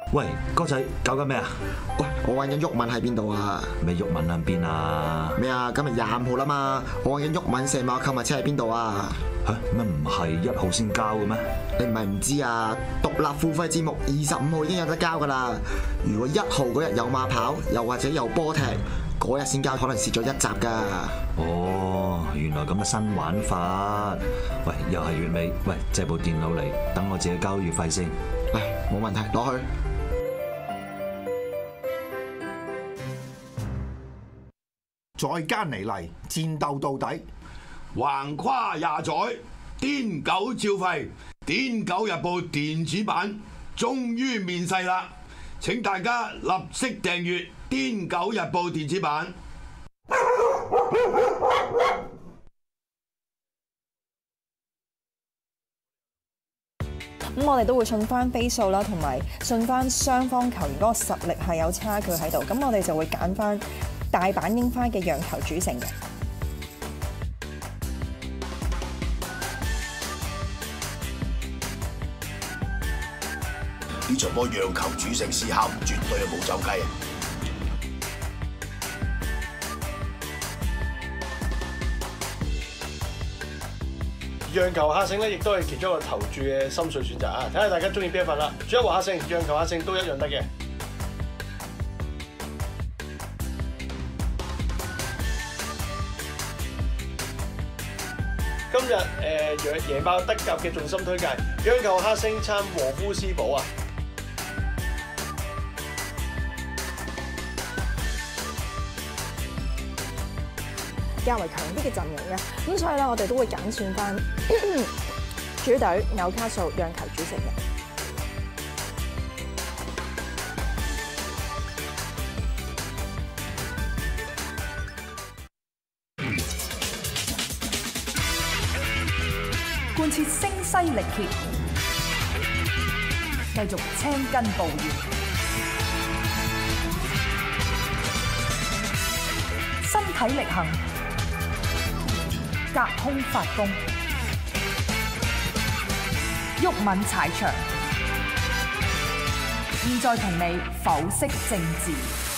喂，哥仔搞緊咩啊？ 喂，我揾緊毓民喺邊度啊？ 咩毓民喺邊啊？ 咩啊？今日25號啦嘛，我揾緊毓民射馬購物車喺邊度啊？ 嚇咩唔係1號先交嘅咩？ 你唔係唔知啊？獨立付費節目25號已經有得交噶啦。如果1號嗰日有馬跑，又或者有波踢，嗰日先交，可能蝕咗1集噶。 哦，原來咁嘅新玩法。喂，又係月尾，喂，借部電腦嚟，等我自己交月費先。 嚟，冇問題，攞去。 再艱尼嚟，戰鬥到底， 橫跨廿載，癲狗照吠，癲狗日報電子版終於面世啦！請大家立即訂閱癲狗日報電子版。 咁我哋都會信翻飛數啦，同埋信翻雙方球員嗰個實力係有差距喺度，咁我哋就會揀翻大阪櫻花嘅讓球主勝嘅。 呢場波讓球主勝思考，絕對係冇走雞啊！ 讓球客勝咧，亦都係其中一個投注嘅心水選擇啊！睇下大家中意邊一份啦。主一和客勝、讓球客勝都一樣得嘅。今日贏爆德甲嘅重心推介，讓球客勝撐和夫斯堡啊！ 較為強啲嘅陣容嘅，咁所以咧我哋都會揀選翻主隊紐卡素讓球主勝嘅。 貫徹聲嘶力竭，繼續青筋暴現，身體力行。隔空發功，毓民踩場，現在同你剖析政治。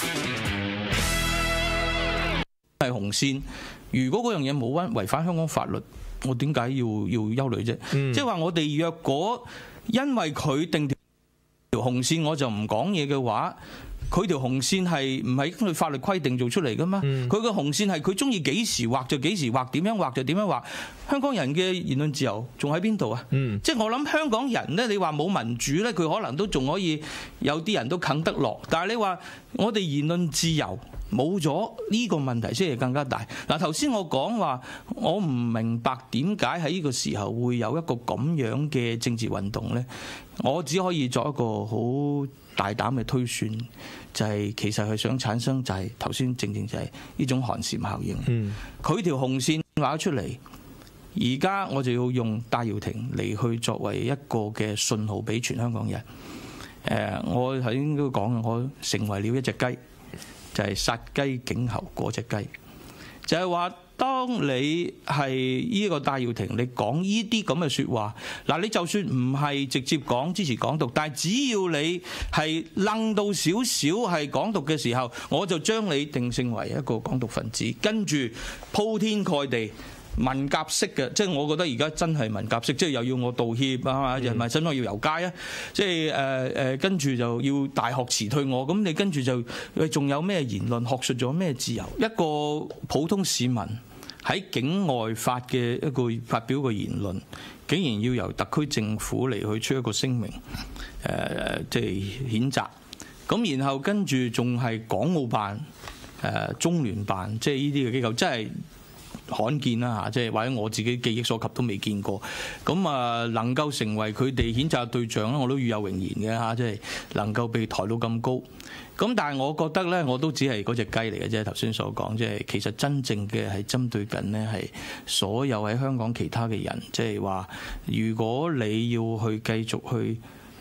係紅線，如果嗰樣嘢冇違反香港法律，我點解要憂慮啫？即係話我哋若果因為佢定條紅線，我就唔講嘢嘅話。佢條紅線係唔係根據法律規定做出嚟噶嘛？佢個紅線係佢中意幾時畫就幾時畫，點樣畫就點樣畫。香港人嘅言論自由仲喺邊度啊？即係我諗香港人咧，你話冇民主咧，佢可能都仲可以有啲人都啃得落。但係你話我哋言論自由冇咗呢個問題先係更加大。嗱，頭先我講話，我唔明白點解喺呢個時候會有一個咁樣嘅政治運動咧？我只可以作一個好大膽嘅推算，就係其實佢想產生就係頭先正就係呢種寒蟬效應。佢條紅線畫咗出嚟，而家我就要用戴耀廷嚟去作為一個嘅信號俾全香港人。我頭先都講嘅，我成為了一隻雞，就係殺雞儆猴嗰隻雞，就係話。當你係呢個戴耀廷，你講呢啲咁嘅説話，嗱，你就算唔係直接講支持港獨，但係只要你係愣到少少係港獨嘅時候，我就將你定性為一個港獨分子，跟住鋪天蓋地文革式嘅，即係我覺得而家真係文革式，即係又要我道歉啊嘛，人民真係要遊街啊，即係跟住就要大學辭退我，咁你跟住就仲有咩言論學術，仲有咩自由？一個普通市民喺境外發嘅一個發表個言論，竟然要由特區政府嚟去出一個聲明，即係譴責。咁然後跟住仲係港澳辦、中聯辦，即係呢啲嘅機構，真係罕見啦嚇！即係或者我自己記憶所及都未見過。咁啊，能夠成為佢哋譴責對象咧，我都與有榮焉嘅嚇，即係能夠被抬到咁高。咁但係我覺得咧，我都只係嗰隻雞嚟嘅啫。頭先所講，即係其實真正嘅係針對緊呢係所有喺香港其他嘅人，即係話如果你要去繼續去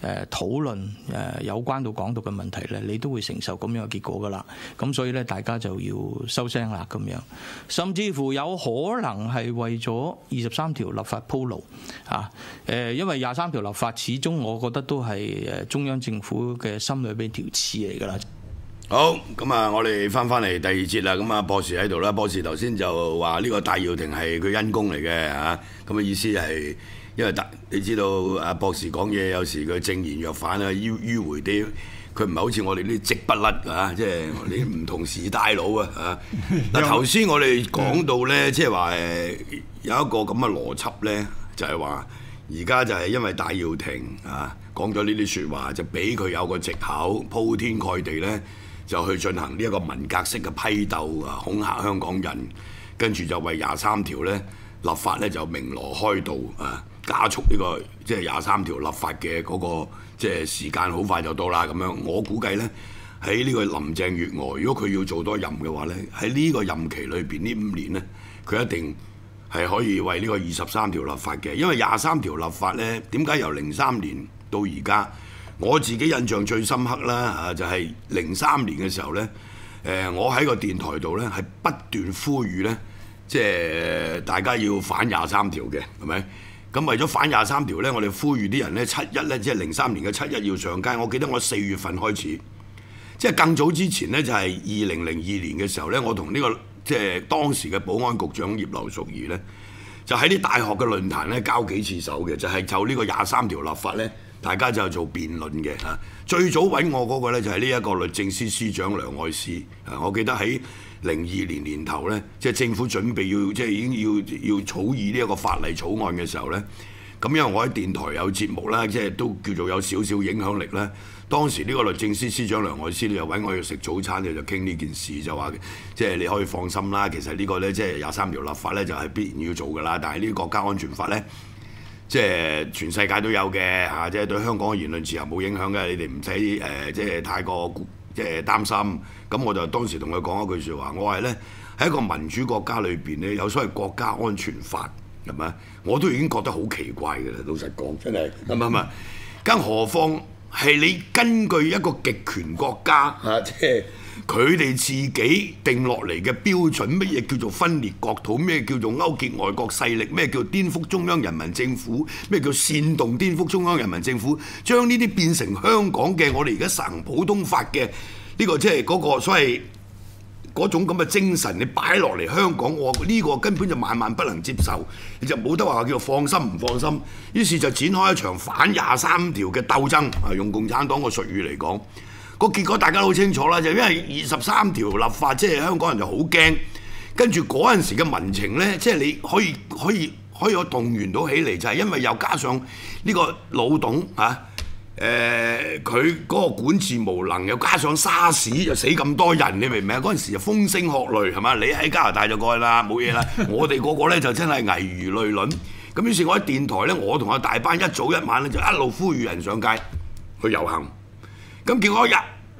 討論有關到港獨嘅問題咧，你都會承受咁樣嘅結果噶啦。咁所以咧，大家就要收聲啦咁樣，甚至乎有可能係為咗23條立法鋪路啊！因為23條立法始終我覺得都係中央政府嘅心裏邊條刺嚟㗎啦。 好，咁啊，我哋翻嚟第二節啦。咁啊，博士喺度啦。博士頭先就話呢個戴耀廷係佢恩公嚟嘅嚇，咁嘅意思係因為你知道阿博士講嘢有時佢正言若反啊，迂迴啲，佢唔係好似我哋啲直不甩啊，即係我哋唔同時大佬啊嚇。嗱頭先我哋講到咧，即係話有一個咁嘅邏輯咧，就係話而家就係因為戴耀廷啊講咗呢啲説話，就俾佢有個藉口鋪天蓋地咧。就去進行呢一個文革式嘅批鬥啊，恐嚇香港人，跟住就為23條咧立法咧就鳴鑼開道啊，加速呢個即係23條立法嘅嗰個即係時間好快就到啦咁樣。我估計咧喺呢個林鄭月娥，如果佢要做多任嘅話咧，喺呢個任期裏邊呢5年咧，佢一定係可以為呢個23條立法嘅，因為23條立法咧點解由03年到而家？我自己印象最深刻啦，就係03年嘅時候呢，我喺個電台度呢，係不斷呼籲呢，即係大家要反23條嘅，係咪？咁為咗反23條呢，我哋呼籲啲人呢，7·1呢，即係03年嘅7·1要上街。我記得我4月份開始，即係更早之前呢，就係2002年嘅時候呢，我同呢個即係當時嘅保安局長葉劉淑儀呢，就喺啲大學嘅論壇呢交幾次手嘅，就係就呢個23條立法呢。大家就做辯論嘅嚇，最早揾我嗰個咧就係呢一個律政司司長梁愛詩啊！我記得喺02年年頭咧，即係政府準備要即係已經要草擬呢一個法例草案嘅時候咧，咁因為我喺電台有節目啦，即係都叫做有少少影響力啦。當時呢個律政司司長梁愛詩咧就揾我去食早餐，就傾呢件事，就話即係你可以放心啦。其實呢個咧即係23條立法咧就係必然要做㗎啦，但係呢個國家安全法咧。即係全世界都有嘅嚇，即係對香港嘅言論自由冇影響嘅，你哋唔使即係太過即係擔心。咁我就當時同佢講一句説話，我話咧喺一個民主國家裏邊咧，有所謂國家安全法係咪？我都已經覺得好奇怪嘅啦，老實講，真係係咪？更何況係你根據一個極權國家嚇，即係佢哋自己定落嚟嘅標準，乜嘢叫做分裂國土，咩叫做勾結外國勢力，咩叫顛覆中央人民政府，咩叫煽動顛覆中央人民政府，將呢啲變成香港嘅我哋而家實行普通法嘅呢個即係嗰個所謂嗰種咁嘅精神，你擺落嚟香港，我呢個根本就萬萬不能接受，你就冇得話叫做放心唔放心。於是就展開一場反23條嘅鬥爭啊！用共產黨個術語嚟講。個結果大家都好清楚啦，就因為23條立法，即係香港人就好驚，跟住嗰陣時嘅民情呢，即係你可以動員到起嚟，就係因為又加上呢個老董啊，佢嗰個管治無能，又加上沙士又死咁多人，你明唔明啊？嗰陣時就風聲鶴唳係嘛？你喺加拿大就過去啦，冇嘢啦。我哋個個呢就真係危如累卵。咁於是我喺電台呢，我同阿大班一早一晚呢，就一路呼籲人上街去遊行。咁結果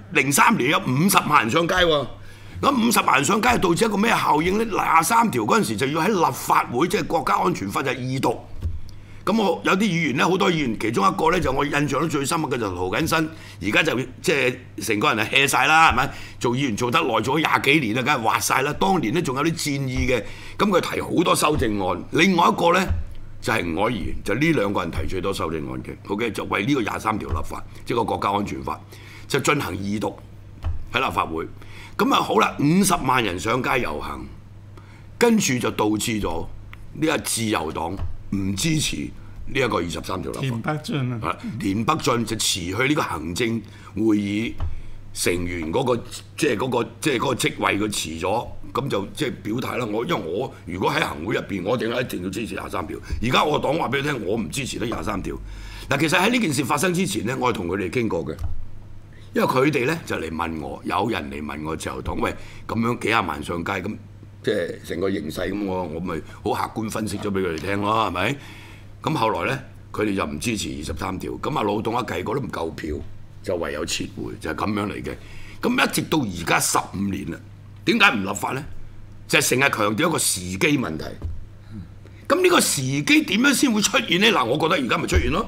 03年有50萬人上街喎，咁50萬人上街導致一個咩效應呢？23條嗰陣時就要喺立法會，即係國家安全法就二讀。咁我有啲議員呢，好多議員，其中一個呢，就我印象都最深刻嘅就涂謹申，而家就即係成個人係 hea 曬啦，係咪？做議員做得耐，做咗20幾年啦，梗係滑曬啦。當年呢，仲有啲戰意嘅，咁佢提好多修正案。另外一個呢，就係吳靄儀，就呢兩個人提最多修正案嘅。OK， 就為呢個23條立法，即係個國家安全法，就進行二讀喺立法會。咁啊好啦，50萬人上街遊行，跟住就導致咗呢個自由黨唔支持呢一個23條立法。田北俊啊，田北俊就辭去呢個行政會議成員嗰個即係嗰個職位，佢辭咗，咁就即係表態啦。因為我如果喺行會入邊，我一定要支持23條。而家我黨話俾你聽，我唔支持得23條。嗱，其實喺呢件事發生之前呢，我係同佢哋傾過嘅，因為佢哋呢就嚟問我，有人嚟問我自由黨，喂，咁樣幾廿萬上街，咁即係成個形勢咁，我咪好客觀分析咗俾佢哋聽咯，係咪？咁後來呢，佢哋就唔支持23條，咁啊老董一計過都唔夠票。就唯有撤回，就係咁樣嚟嘅。咁一直到而家15年啦，點解唔立法呢？就係成日強調一個時機問題。咁呢個時機點樣先會出現呢？嗱，我覺得而家咪出現咯。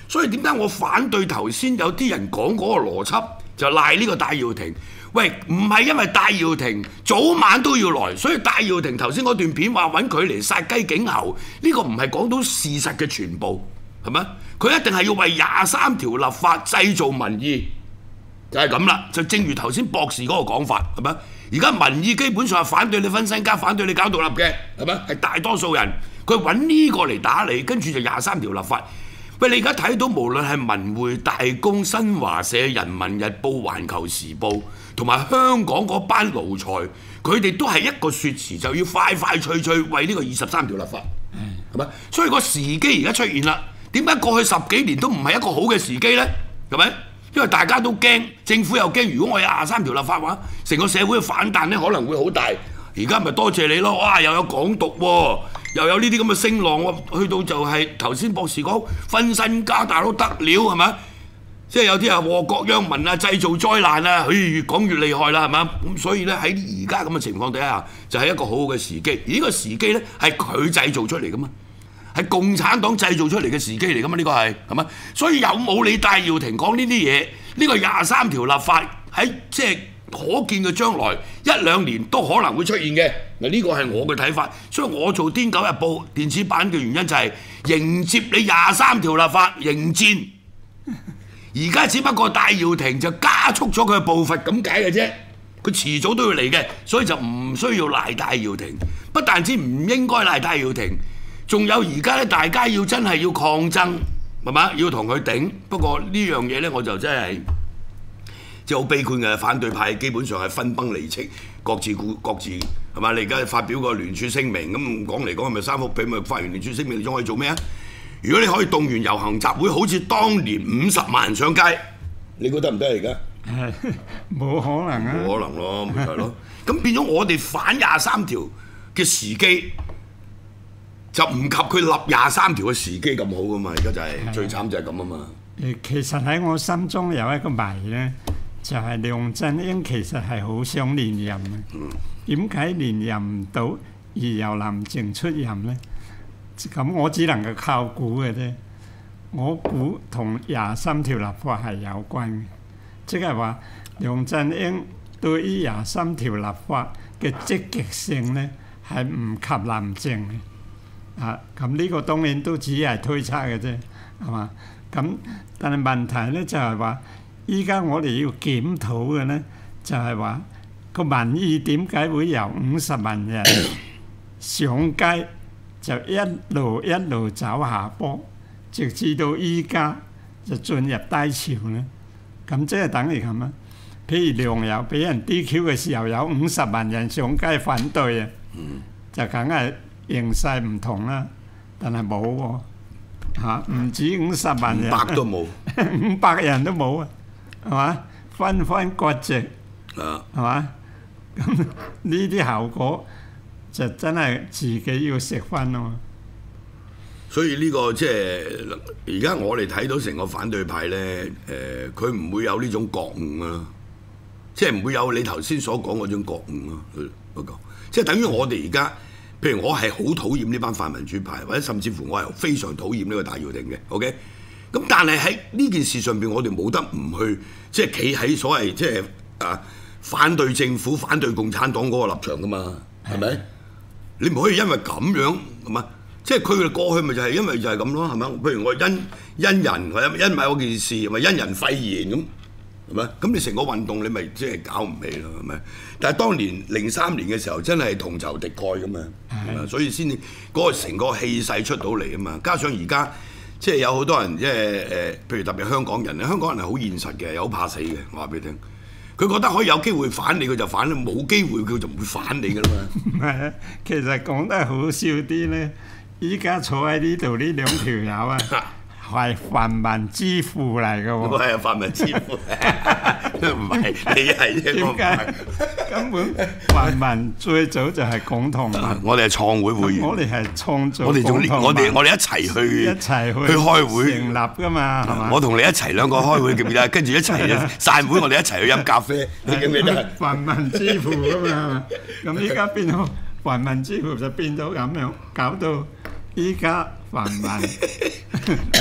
所以點解我反對頭先有啲人講嗰個邏輯，就賴呢個戴耀廷。喂，唔係因為戴耀廷早晚都要來，所以戴耀廷頭先嗰段片話揾佢嚟殺雞儆猴，呢個唔係講到事實嘅全部，係咪？佢一定係要為23條立法製造民意，就係咁啦。就正如頭先博士嗰個講法，係咪？而家民意基本上係反對你分身家，反對你搞獨立嘅，係咪？係大多數人，佢揾呢個嚟打你，跟住就23條立法。喂，你而家睇到無論係文匯、大公、新華社、人民日報、環球時報，同埋香港嗰班奴才，佢哋都係一個説詞，就要快快脆脆為呢個23條立法，係咪？所以個時機而家出現啦。點解過去10幾年都唔係一個好嘅時機呢？係咪？因為大家都驚，政府又驚，如果我有23條立法話，成個社會嘅反彈咧可能會好大。而家咪多謝你咯，哇！又有港獨喎，又有呢啲咁嘅聲浪喎，去到就係頭先博士講分身家大佬得了係咪？即係有啲啊禍國殃民啊，製造災難啊，越講越厲害啦係嘛？咁所以咧喺而家咁嘅情況底下，就係一個好好嘅時機。而呢個時機咧係佢製造出嚟噶嘛，係共產黨製造出嚟嘅時機嚟噶嘛？呢個係嘛？所以有冇你戴耀廷講呢啲嘢？呢個23條立法喺即係可見嘅將來1-2年都可能會出現嘅。嗱，呢個係我嘅睇法，所以我做《癲狗日報》電子版嘅原因就係迎接你23條立法，迎戰。而家只不過戴耀廷就加速咗佢嘅步伐咁解嘅啫，佢遲早都要嚟嘅，所以就唔需要賴戴耀廷。不但止唔應該賴戴耀廷，仲有而家咧，大家要真係要抗爭，係嘛？要同佢頂。不過呢樣嘢咧，我就真係即係好悲觀嘅。反對派基本上係分崩離析，各自係嘛？你而家發表個聯署聲明，咁講嚟講係咪3幅被咪發完聯署聲明，你仲可以做咩啊？如果你可以動員遊行集會，好似當年50萬人上街，你覺得唔得而家？ 冇可能啊！ 冇可能咯，咪就係咯。咁變咗我哋反23條嘅時機，就唔及佢立23條嘅時機咁好噶嘛。而家就係最慘就係咁啊嘛。 其實喺我心中有一個謎咧，就係梁振英其實係好想連任嘅。點解連任唔到而由林鄭出任咧？咁我只能夠靠估嘅啫。我估同23條立法係有關嘅，即係話梁振英對於23條立法嘅積極性咧係唔及林鄭嘅。咁呢個當然都只係推測嘅啫，係嘛？咁但係問題咧就係話，依家我哋要檢討嘅咧就係話個民意點解會由50萬人上街？就一路走下坡，直至到依家就進入低潮咧。咁即係等於咁啊！譬如梁游俾人 DQ 嘅時候，有50萬人上街反對啊，就梗係形勢唔同啦。但係冇喎，唔止50萬人 ，500都冇 ，500人都冇啊，係嘛？分割席，係嘛？咁呢啲效果。就真係自己要食翻咯。 所以呢個即係而家我哋睇到成個反對派咧，佢唔會有呢種覺悟啊，即係唔會有你頭先所講嗰種覺悟啊。嗰個即係等於我哋而家，譬如我係好討厭呢班泛民主派，或者甚至乎我係非常討厭呢個戴耀廷嘅。OK， 咁但係喺呢件事上邊，我哋冇得唔去即係企喺所謂即係反對政府、反對共產黨嗰個立場噶嘛，係咪？你唔可以因為咁樣係嘛？即係佢哋過去咪就係因為就係咁咯，係咪？譬如我因人或者因某件事，咪因人廢言咁，係咪？咁你成個運動你咪即係搞唔起咯，係咪？但係當年03年嘅時候真係同仇敵愾㗎嘛，所以先嗰個成個氣勢出到嚟啊嘛。加上而家即係有好多人即係譬如特別香港人咧，香港人係好現實嘅，又好怕死嘅。我話俾你聽。佢覺得可以有機會反你，佢就反；冇機會佢就唔會反你噶啦嘛。 唔係啊，其實講得好笑啲咧，依家坐喺呢度呢兩條友啊，係泛民之父嚟嘅喎。 我係泛民之父，唔係你係啫。 點解？根本泛民最早就係共同民。 我哋係創會會員。我哋係創造。 我哋一齊去開會成立㗎嘛，係嘛？ 我同你一齊兩個開會記唔記得？跟住一齊散會，我哋一齊去飲咖啡，你記唔記得？ 泛民之父㗎嘛，咁依家變到泛民之父就變到咁樣，搞到依家泛民。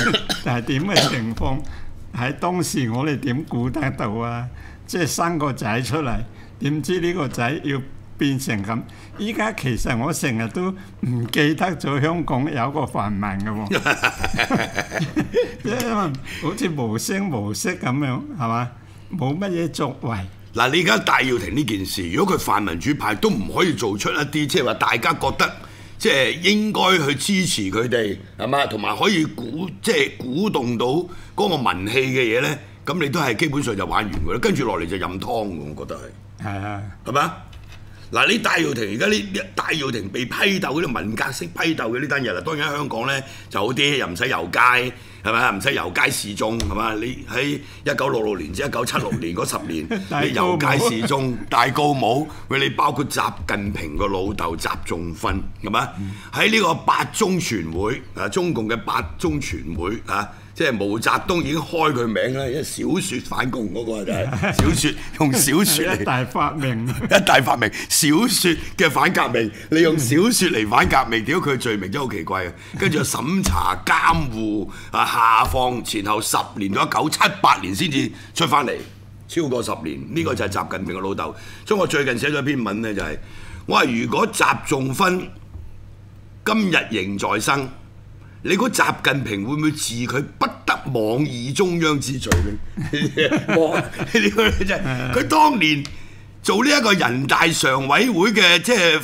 但係點嘅情況喺當時我哋點估得到啊？即係生個仔出嚟，點知呢個仔要變成咁？依家其實我成日都唔記得咗香港有個泛民嘅喎，因為好似無聲無息咁樣，係嘛？冇乜嘢作為。 嗱，你而家戴耀廷呢件事，如果佢泛民主派都唔可以做出一啲即係話大家覺得即係應該去支持佢哋係嘛，同埋可以鼓動到嗰個民氣嘅嘢咧，咁你都係基本上就玩完㗎啦。跟住落嚟就任湯㗎，我覺得係。係啊，係嘛？嗱，你戴耀廷而家呢戴耀廷被批鬥嗰啲文革式批鬥嘅呢單嘢啦，當然喺香港咧就好啲，又唔使遊街係咪啊？唔使遊街示眾係嘛？你喺1966年至1976年嗰10年，你遊街示眾戴高帽，你包括習近平個老豆習仲勳係嘛？喺呢個八中全會啊，中共嘅八中全會啊。即係毛澤東已經開佢名啦，因為小説反共嗰個就係小説，用小説嚟一大發明， 一大發明小説嘅反革命，你用小説嚟反革命，屌佢罪名真係好奇怪嘅。跟住審查監護啊，下放前後10年咗，1978年先至出翻嚟，超過10年。呢個就係習近平嘅老豆。所以我最近寫咗一篇文咧，就係我話如果習仲勳今日仍在生，你估習近平會唔會治佢不得妄議中央之罪咧？佢當年做呢一個人大常委會嘅即係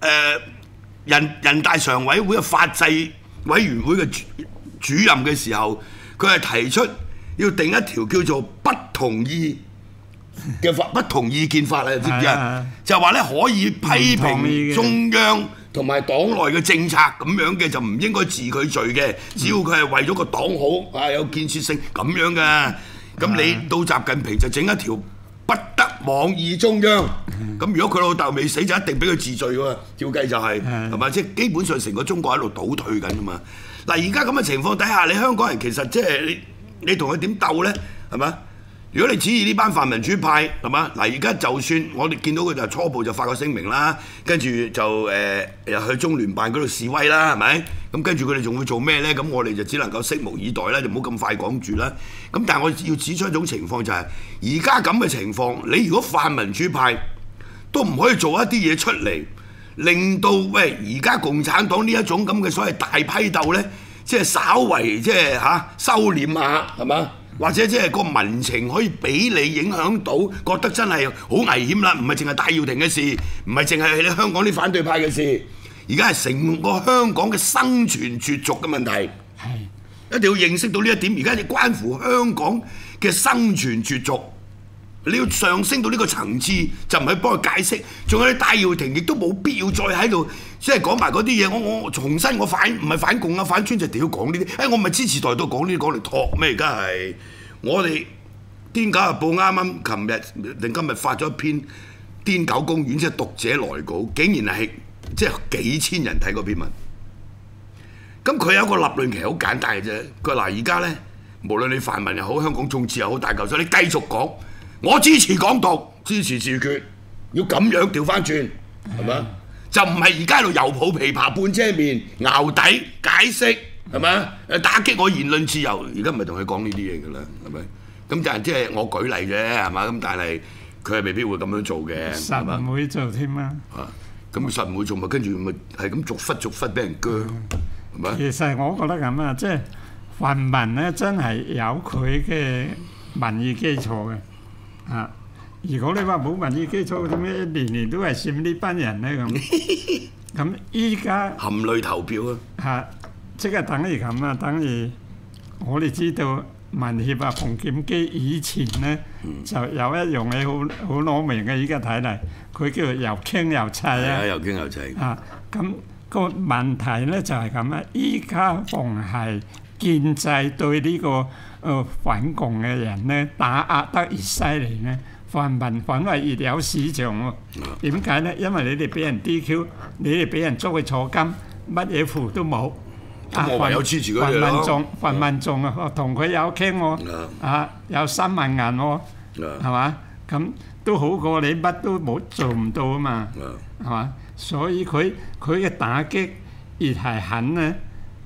人大常委會嘅法制委員會嘅主任嘅時候，佢係提出要定一條叫做不同意嘅法、不同意見法啊，知唔知啊？就係話咧可以批評中央同埋黨內嘅政策咁樣嘅，就唔應該治佢罪嘅，只要佢係為咗個黨好啊，有建設性咁樣嘅。咁你到習近平就整一條不得妄議中央。咁如果佢老豆未死，就一定俾佢治罪喎。照計就係係咪？即係基本上成個中國喺度倒退緊啊嘛。嗱，而家咁嘅情況底下，你香港人其實即係你同佢點鬥咧？係咪？如果你指意呢班泛民主派係嘛？嗱，而家就算我哋見到佢就初步就發個聲明啦，跟住就又去中聯辦嗰度示威啦，係咪？咁跟住佢哋仲會做咩咧？咁我哋就只能夠拭目以待啦，就唔好咁快講住啦。咁但係我要指出一種情況就係，而家咁嘅情況，你如果泛民主派都唔可以做一啲嘢出嚟，令到喂而家共產黨呢一種咁嘅所謂大批鬥咧，即係稍為即係收斂下係嘛？或者即係個民情可以俾你影響到，覺得真係好危險啦！唔係淨係戴耀廷嘅事，唔係淨係你香港啲反對派嘅事，而家係成個香港嘅生存絕續嘅問題。係一定要認識到呢一點，而家你關乎香港嘅生存絕續，你要上升到呢個層次，就唔係幫佢解釋。仲有啲戴耀廷亦都冇必要再喺度即係講埋嗰啲嘢。我重新我唔係反共啊，反川就屌講呢啲。我唔係支持台獨講呢啲講嚟托咩？而家係我哋《癲狗日報》啱啱琴日定今日發咗一篇《癲狗公園》即係讀者來稿，竟然係即係幾千人睇嗰篇文。咁佢有一個立論其實好簡單嘅啫。佢話嗱，而家咧無論你泛民又好，香港眾志又好，大嚿水，你繼續講。我支持港獨，支持自決，要咁樣調翻轉，係咪？就唔係而家喺度猶抱琵琶半遮面，淆底解釋，係咪？打擊我言論自由，而家唔係同佢講呢啲嘢㗎啦，係咪？咁但係即係我舉例啫，係嘛？咁但係佢係未必會咁樣做嘅， 實唔會做添啊！ 咁實唔會做咪跟住咪係咁逐忽俾人鋸，係咪？ 其實我覺得咁啊，即係泛民咧真係有佢嘅民意基礎嘅。如果你話冇民意基礎，點解年年都係選呢班人咧咁？咁依家含淚投票啊！ 即係等於咁啊，等於我哋知道民協啊、馮檢基以前咧就有一樣嘢好攞命嘅，依家睇嚟佢叫做又傾又砌啊！ 又傾又砌咁個問題咧就係咁啊！依家逢係建制對呢個反共嘅人咧打壓得越犀利咧，泛民反為越有市場喎。點解咧？因為你哋俾人 DQ， 你哋俾人捉去坐監，乜嘢符都冇。 我唯有支持佢哋咯。 泛民眾啊，同佢有傾喎，有3萬銀喎，係嘛？咁都好過你乜都冇做唔到啊嘛，係嘛？所以佢嘅打擊越係狠咧，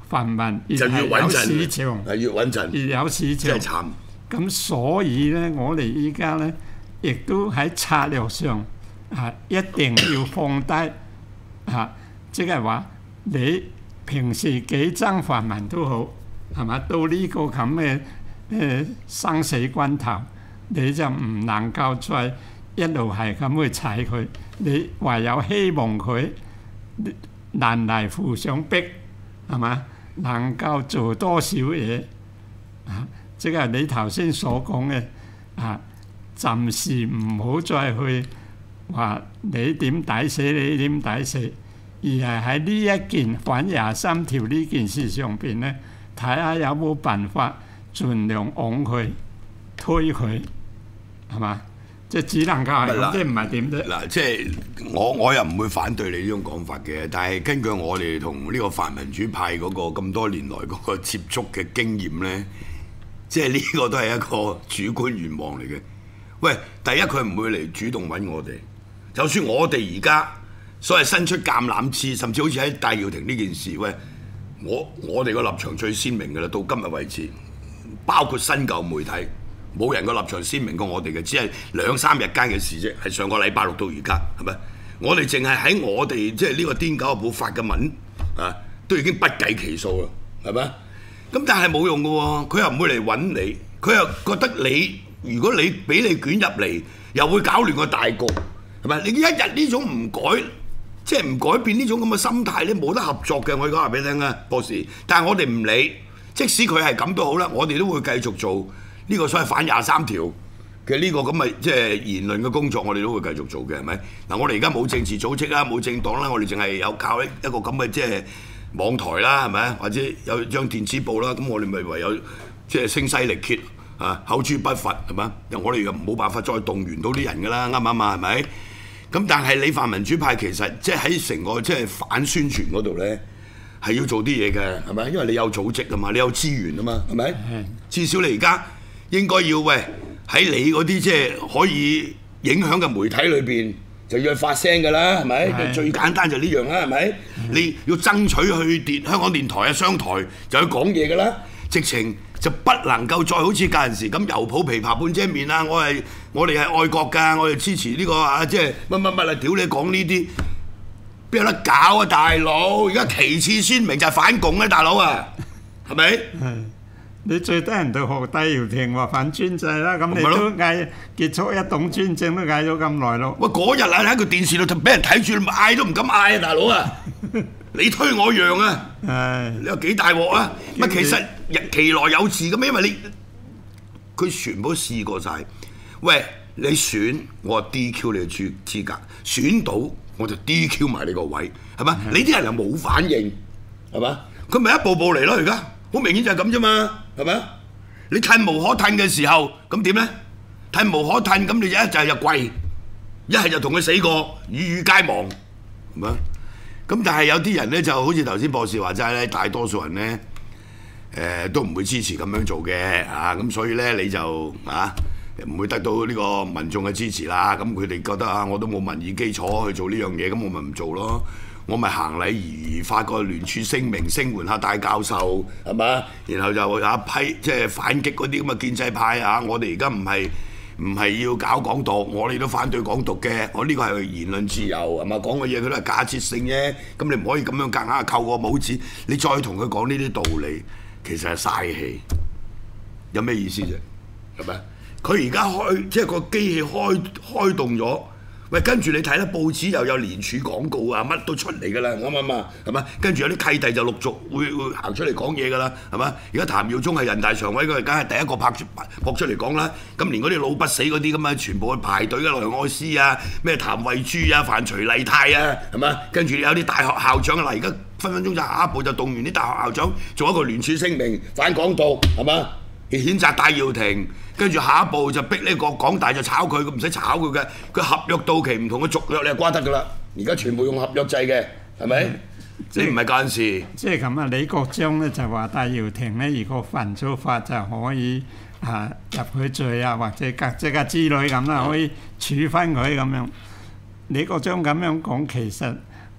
泛民越就越係有穩陣， 市場， 係越穩陣， 越有市場真係慘。 咁所以咧，我哋依家咧，亦都喺策略上一定要放低即係話你平時幾憎泛民都好，係嘛？到呢個咁嘅生死關頭，你就唔能夠再一路係咁去踩佢，你唯有希望佢難嚟扶上壁，係嘛？能夠做多少嘢即係你頭先所講嘅暫時唔好再去話你點抵死，你點抵死，而係喺呢一件反23條呢件事上邊咧，睇下有冇辦法盡量往佢推佢，係嘛？即係只能夠係咁，即係唔係點啫？ 嗱，即係我又唔會反對你呢種講法嘅，但係根據我哋同呢個泛民主派嗰個咁多年來嗰個接觸嘅經驗咧，即係呢個都係一個主觀願望嚟嘅。喂，第一佢唔會嚟主動揾我哋，就算我哋而家所謂伸出橄欖枝，甚至好似喺戴耀廷呢件事，喂，我哋個立場最鮮明嘅啦，到今日為止，包括新舊媒體。冇人個立場鮮明過我哋嘅，只係2、3日間嘅事啫，係上個禮拜6到而家，係咪？我哋淨係喺我哋即係呢個《癲狗日報》發嘅文都已經不計其數啦，係咪？咁但係冇用嘅喎，佢又唔會嚟揾你，佢又覺得你如果你俾你捲入嚟，又會搞亂個大局，係咪？你一日呢種唔改，即係唔改變呢種咁嘅心態咧，冇得合作嘅。我講話俾你聽啊，博士。但係我哋唔理，即使佢係咁都好啦，我哋都會繼續做。呢個所謂反23條嘅呢個咁嘅即係言論嘅工作，我哋都會繼續做嘅，係咪？嗱，我哋而家冇政治組織啦，冇政黨啦，我哋淨係有靠一個咁嘅即係網台啦，係咪？或者有張電子報啦，咁我哋咪唯有即係聲嘶力竭口誅筆伐，係咪？我哋又冇辦法再動員到啲人㗎啦，啱唔啱啊？係咪？咁但係你泛民主派其實即係喺成個即係反宣傳嗰度咧，係要做啲嘢嘅，係咪？因為你有組織啊嘛，你有資源啊嘛，係咪？至少你而家應該要喺你嗰啲即係可以影響嘅媒體裏邊，就要去發聲㗎啦，係咪？最簡單就呢樣啦，係咪？你要爭取去香港電台商台就去講嘢㗎啦，直情就不能夠再好似舊陣時咁油抱琵琶半遮面啊！我哋係愛國㗎，我哋支持呢個即係乜乜乜啊！屌你講呢啲邊有得搞啊，大佬！而家旗幟鮮明就係反共啊，大佬啊，係咪？ 你最低人就學戴耀廷話反專制啦，咁你都嗌結束一黨專政都嗌咗咁耐咯。 喂，嗰日喺個電視度就俾人睇住，嗌都唔敢嗌啊，大佬啊！你推我讓啊！你有幾大鑊啊？乜其實其來有自嘅咩？因為佢全部都試過晒。喂，你選我 DQ 你嘅資格，選到我就 DQ 埋你個位，係嘛？你啲人又冇反應，係嘛？佢咪一步步嚟咯，而家好明顯就係咁啫嘛，係咪啊？你褪無可褪嘅時候，咁點咧？褪無可褪，咁你一係就跪，一係就同佢死過，與皆亡，係咪啊？咁但係有啲人咧就好似頭先博士話齋咧，大多數人咧都唔會支持咁樣做嘅咁所以咧你就唔會得到呢個民眾嘅支持啦。咁佢哋覺得我都冇民意基礎去做呢樣嘢，咁我咪唔做咯。我咪行禮而儀發個聯署聲明聲援下戴教授係嘛，然後就有一批即係反擊嗰啲咁嘅建制派我哋而家唔係要搞港獨，我哋都反對港獨嘅。我呢個係言論自由係嘛，講嘅嘢佢都係假設性啫。咁你唔可以咁樣夾硬扣個帽子，你再同佢講呢啲道理，其實係嘥氣。有咩意思啫？係咪？佢而家即係個機器開動咗。喂，跟住你睇咧，報紙又有連署廣告乜都出嚟㗎啦，啱唔啱啊？係嘛？跟住有啲契弟就陸續會行出嚟講嘢㗎啦，係嘛？而家譚耀宗係人大常委，佢梗係第一個撲出嚟講啦。咁連嗰啲老不死嗰啲咁啊，全部去排隊嘅梁愛詩咩譚慧珠范徐麗泰係嘛？跟住有啲大學校長而家分分鐘就下一步就動員啲大學校長做一個聯署聲明反港獨係嘛？譴責戴耀廷，跟住下一步就逼呢個港大就炒佢，唔使炒佢嘅，佢合約到期唔同佢續約你就瓜得㗎啦。而家全部用合約制嘅，係咪？你唔係嗰陣時。即係咁李國章咧就話戴耀廷咧，如果犯咗法就可以入去罪或者革職之類咁啦，可以處分佢咁樣。李國章咁樣講，其實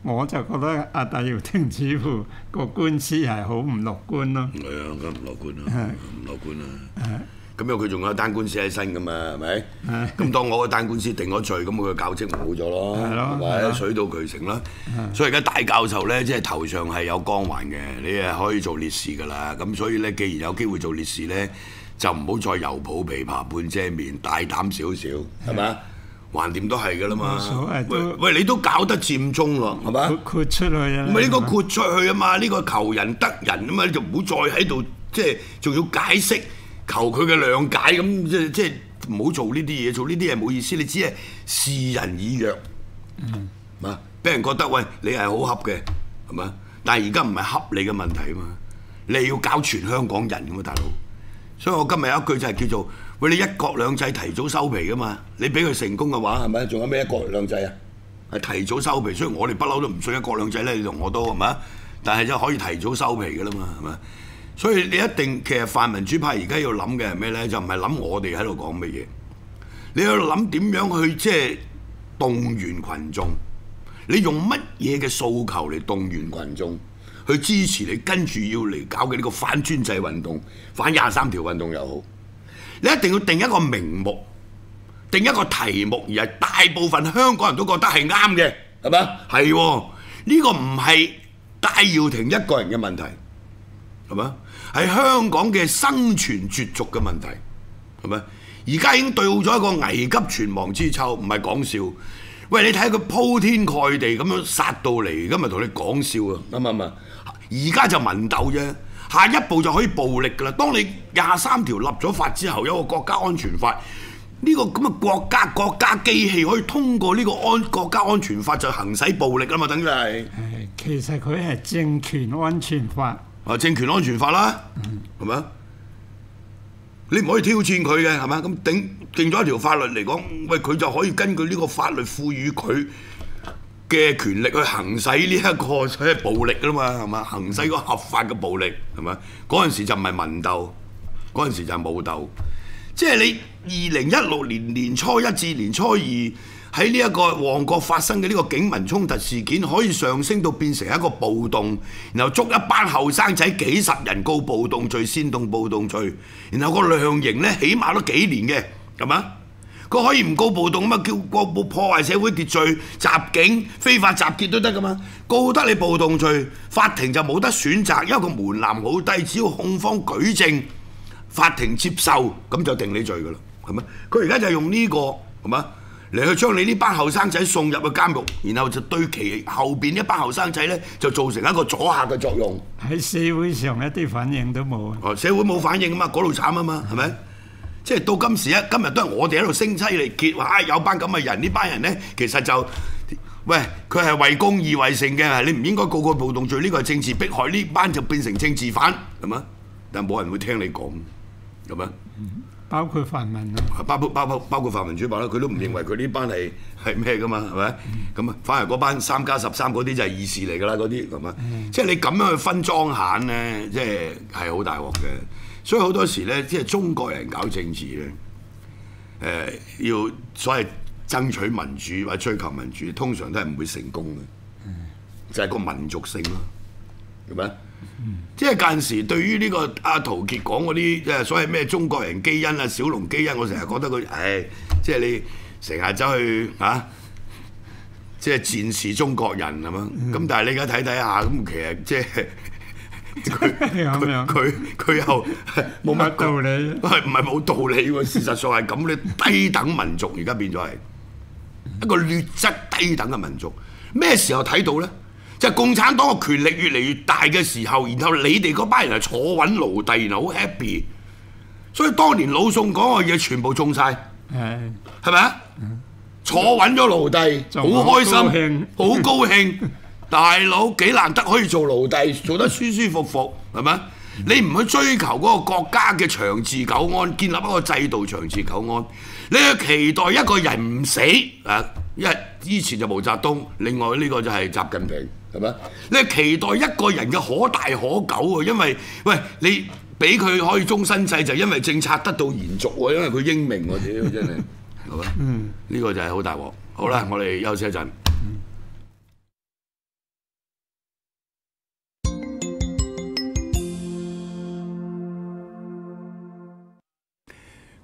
我就覺得阿戴耀廷似乎個官司係好唔樂觀咯。 係啊，咁唔樂觀啦，唔樂觀啦。咁因為佢仲有單官司喺身噶嘛，係咪？咁當我個單官司定咗罪，咁佢教職冇咗咯，係咪？水到渠成啦。所以而家大教授咧，即係頭上係有光環嘅，你係可以做烈士噶啦。咁所以咧，既然有機會做烈士咧，就唔好再猶抱琵琶半遮面，大膽少少，係咪？橫掂都係噶啦嘛。喂，你都搞得佔中咯，係咪？ 豁出去啊！ 唔係呢個豁出去啊嘛，呢個求人得人啊嘛，你就唔好再喺度即係仲要解釋。求佢嘅諒解咁，即係唔好做呢啲嘢，做呢啲嘢冇意思。你只係示人以弱，嘛？俾人覺得喂你係好恰嘅，係嘛？但係而家唔係恰你嘅問題啊嘛，你係要搞全香港人咁啊，大佬。所以我今日有一句就係叫做喂，你一國兩制提早收皮噶嘛，你俾佢成功嘅話係咪？仲有咩一國兩制啊？係提早收皮，雖然我哋不嬲都唔信一國兩制咧，你同我都係咪？但係就可以提早收皮噶啦嘛，係咪？所以你一定其實泛民主派而家要諗嘅係咩咧？就唔係諗我哋喺度講乜嘢，你要諗點樣去即係動員群眾。你用乜嘢嘅訴求嚟動員群眾去支持你跟住要嚟搞嘅呢個反專制運動、反23條運動又好，你一定要定一個名目、定一個題目，而係大部分香港人都覺得係啱嘅，係咪？係喎，呢個唔係戴耀廷一個人嘅問題，係咪？係香港嘅生存絕續嘅問題，係咪？而家已經到咗一個危急存亡之秋，唔係講笑。喂，你睇佢鋪天蓋地咁樣殺到嚟，今日同你講笑啊，啱唔啱啊？而家就民鬥啫，下一步就可以暴力㗎啦。當你23條立咗法之後，有個國家安全法，呢個咁嘅國家機器可以通過呢個國家安全法就行使暴力啦嘛，等於係。 其實佢係政權安全法。 政權安全法啦，係咪啊？你唔可以挑戰佢嘅，係咪？咁定咗一條法律嚟講，喂，佢就可以根據呢個法律賦予佢嘅權力去行使呢一個即係暴力㗎啦嘛，係嘛？行使個合法嘅暴力，係咪？嗰陣時就唔係民鬥，嗰陣時就係武鬥。即係你2016年年初1至年初2。喺呢一個旺角發生嘅呢個警民衝突事件，可以上升到變成一個暴動，然後捉一班後生仔幾十人告暴動罪、煽動暴動罪，然後個量刑咧起碼都幾年嘅，係嘛？佢可以唔告暴動咁啊，叫告破壞社會秩序、襲警、非法集結都得噶嘛？告得你暴動罪，法庭就冇得選擇，因為個門檻好低，只要控方舉證，法庭接受，咁就定你罪噶啦，係咪？佢而家就用呢個係嘛？嚟去將你呢班後生仔送入去監獄，然後就對其後邊一班後生仔咧，就造成一個阻嚇嘅作用。 喺社會上一啲反應都冇啊！ 社會冇反應啊嘛，嗰度慘啊嘛，係咪？即係到今日都係我哋喺度聲嘶力竭話有班咁嘅人，呢班人咧其實就喂佢係為公義為成嘅，你唔應該告佢暴動罪，呢個係政治迫害，呢班就變成政治犯，係嘛？但係冇人會聽你講，係咪？ 包括泛民啊， 包括泛民主派啦，佢都唔認為佢呢班係咩噶嘛，係咪？咁啊，反而嗰班3+13嗰啲就係義士嚟㗎啦，嗰啲係嘛？即係你咁樣去分莊閒咧，即係好大鑊嘅。所以好多時咧，即係中國人搞政治咧，要所謂爭取民主或者追求民主，通常都係唔會成功嘅，就係個民族性咯，係咪？即係間時對於呢個阿陶傑講嗰啲所謂咩中國人基因啊、小農基因，我成日覺得佢，即係你成日走去即係戰士中國人係嘛？咁但係你而家睇睇下，咁其實即係佢又冇乜道理，唔係冇道理喎。事實上係咁，你低等民族而家變咗係一個劣質低等嘅民族。咩時候睇到咧？就係共產黨嘅權力越嚟越大嘅時候，然後你哋嗰班人係坐穩奴隸，然後好 happy， 所以當年老宋講嘅嘢全部中晒，係咪啊？坐穩咗奴隸，好開心，好高興，大佬幾難得可以做奴隸，做得舒舒服服，係咪？你唔去追求嗰個國家嘅長治久安，建立一個制度長治久安，你去期待一個人唔死啊！因為以前就毛澤東，另外呢個就係習近平，係咪？你期待一個人嘅可大可久啊！因為喂，你俾佢可以終身制，就因為政策得到延續喎，因為佢英明喎，屌真係，係咪？呢個就係好大鑊。好啦，我哋休息一陣。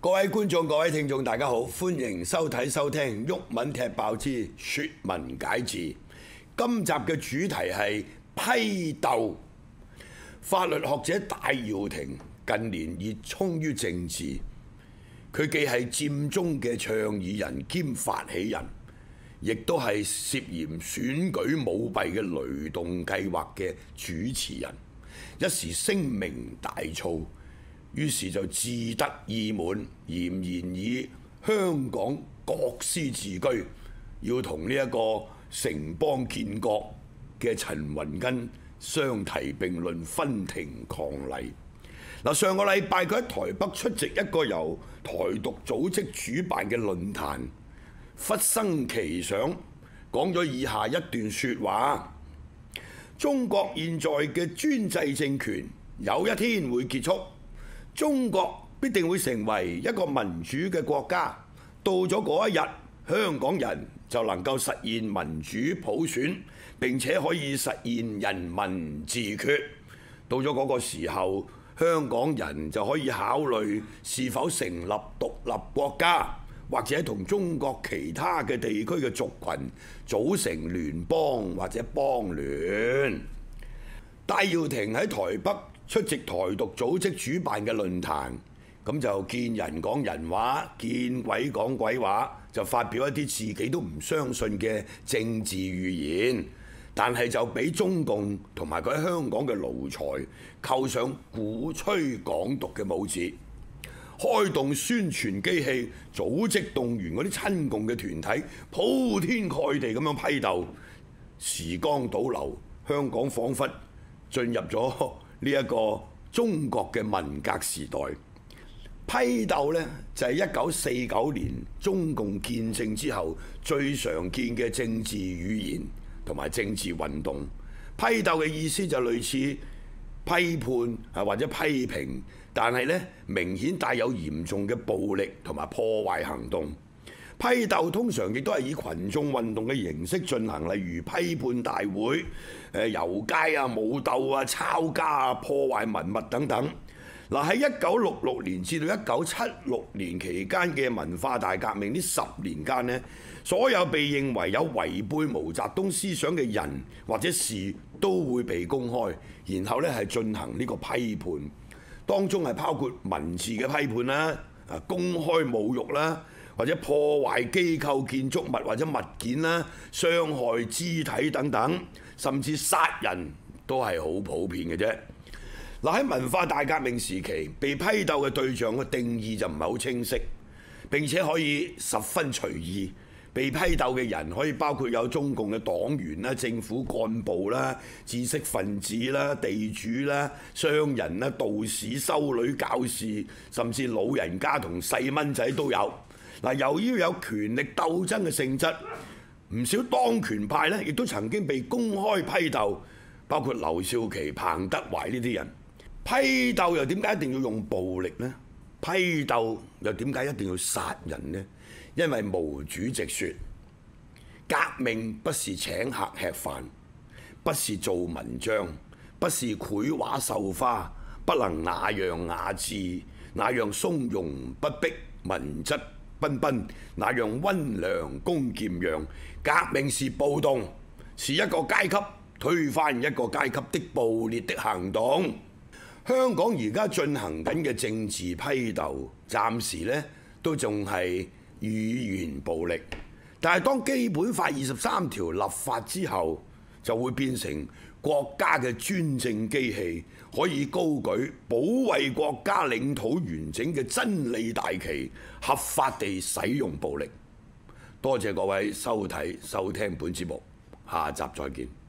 各位觀眾、各位聽眾，大家好，歡迎收睇收聽《毓民踢爆之説文解字》。今集嘅主題係批鬥。法律學者戴耀廷近年熱衷於政治，佢既係佔中嘅倡議人兼發起人，亦都係涉嫌選舉舞弊嘅雷動計劃嘅主持人。一時聲名大噪，於是就自得意滿，儼然以香港國師自居，要同呢一個城邦建國嘅陳雲根相提並論，分庭抗禮。嗱，上個禮拜佢喺台北出席一個由台獨組織主辦嘅論壇，忽生奇想，講咗以下一段説話：中國現在嘅專制政權有一天會結束，中國必定會成為一個民主嘅國家。到咗嗰一日，香港人就能夠實現民主普選，並且可以實現人民自決。到咗嗰個時候，香港人就可以考慮是否成立獨立國家，或者同中國其他嘅地區嘅族群組成聯邦或者邦聯。戴耀廷喺台北出席台獨組織主辦嘅論壇，咁就見人講人話，見鬼講鬼話，就發表一啲自己都唔相信嘅政治預言，但係就俾中共同埋佢喺香港嘅奴才扣上鼓吹港獨嘅帽子，開動宣傳機器，組織動員嗰啲親共嘅團體，鋪天蓋地咁樣批鬥。時光倒流，香港彷彿進入咗呢一個中國嘅文革時代。批鬥呢，就係1949年中共建政之後最常見嘅政治語言同埋政治運動。批鬥嘅意思就類似批判或者批評，但係呢，明顯帶有嚴重嘅暴力同埋破壞行動。批鬥通常亦都係以群眾運動嘅形式進行，例如批判大會、遊街啊、武鬥啊、抄家啊、破壞文物等等。嗱，喺1966年至到1976年期間嘅文化大革命呢10年間呢，所有被認為有違背毛澤東思想嘅人或者事都會被公開，然後呢係進行呢個批判，當中係包括文字嘅批判啦、公開侮辱啦，或者破壞機構建築物或者物件啦、傷害肢體等等，甚至殺人都係好普遍嘅啫。嗱，喺文化大革命時期，被批鬥嘅對象嘅定義就唔係好清晰，並且可以十分隨意。被批鬥嘅人可以包括有中共嘅黨員啦、政府幹部啦、知識分子啦、地主啦、商人啦、道士、修女、教士，甚至老人家同細蚊仔都有。嗱，由於有權力鬥爭嘅性質，唔少當權派呢亦都曾經被公開批鬥，包括劉少奇、彭德懷呢啲人。批鬥又點解一定要用暴力呢？批鬥又點解一定要殺人呢？因為毛主席說：革命不是請客吃飯，不是做文章，不是繪畫繡花，不能那樣雅致，那樣從容不迫，文質彬彬，那樣溫良恭儉讓。革命是暴動，是一個階級推翻一個階級的暴烈的行動。香港而家進行緊嘅政治批鬥，暫時呢都仲係語言暴力，但係當基本法23條立法之後，就會變成國家嘅專政機器，可以高舉保衛國家領土完整嘅真理大旗，合法地使用暴力。多謝各位收睇收聽本節目，下集再見。